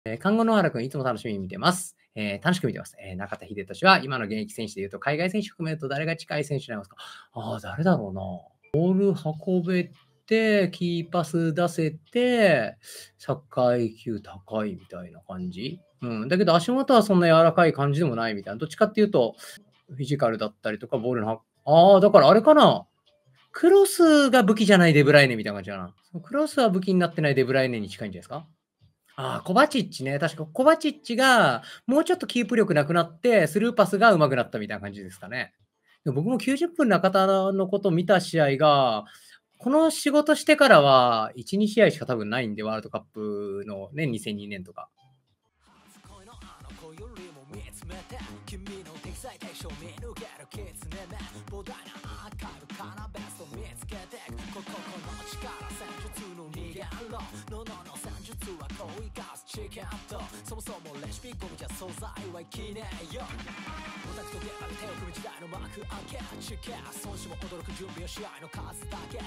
看護の原くん、いつも楽しみに見てます。楽しく見てます。中田英寿は今の現役選手でいうと、海外選手含めると誰が近い選手になりますか？ああ、誰だろうな。ボール運べて、キーパス出せて、サッカー IQ 高いみたいな感じ。うん、だけど足元はそんな柔らかい感じでもないみたいな。どっちかっていうと、フィジカルだったりとか、ボールのああ、だからあれかな。クロスが武器じゃないデブライネみたいな感じかな。クロスは武器になってないデブライネに近いんじゃないですか？ああ、コバチッチね。確かコバチッチが、もうちょっとキープ力なくなって、スルーパスが上手くなったみたいな感じですかね。で、僕も90分中田のこと見た試合が、この仕事してからは1、2試合しか多分ないんで、ワールドカップのね、2002年とか。君の適材適所見抜けるキツネ目膨大な明るかなベスト見つけてこの力戦術の逃げろの戦術は恋ガスチケットそもそもレシピゴミじゃ素材はいきねえよオタクと出会う手を組む時代の幕開けチケット損しも驚く準備を試合の数だけ